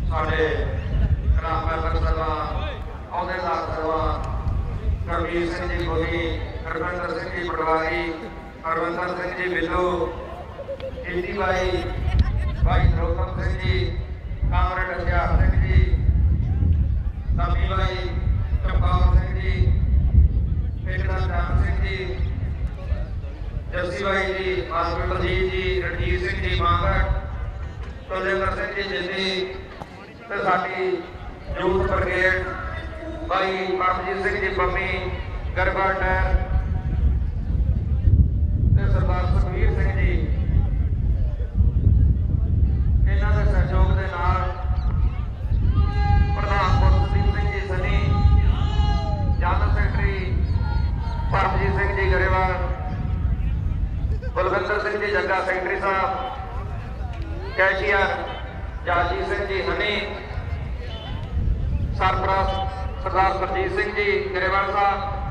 साढ़े class member साहबान, अहदेदार साहबान, Karveer Singh ji गोही, हरविंदर सिंह जी पटवारी, हरविंदर सिंह जी बिल्लू, कीर्ति भाई, भाई नरोत्तम सिंह जी, कामरेड हथियार सिंह जी, सामी भाई, चमकौर सिंह जी, पेटना राम सिंह जी, जस्सी भाई जी, मास्टर बलजीत जी, रणजीत सिंह जी मांगट, कुलविंदर सिंह जी जिंदी, ते साडी यूथ ब्रिगेड भाई परमजीत सिंह जी पम्मी, गरबा टैर, ते सरदार सुखवीर सिंह जी, इन्हां दे सहयोग दे नाल प्रधान Gurdeep Singh ji Sunny, general secretary Paramjit Singh ji Grewal, Balwinder Singh ji Jagga secretary साहब, कैशियर जाजी सिंह जी हनी, सरपरस्त सरदार सुरजीत सिंह जी गरेवाल साहब,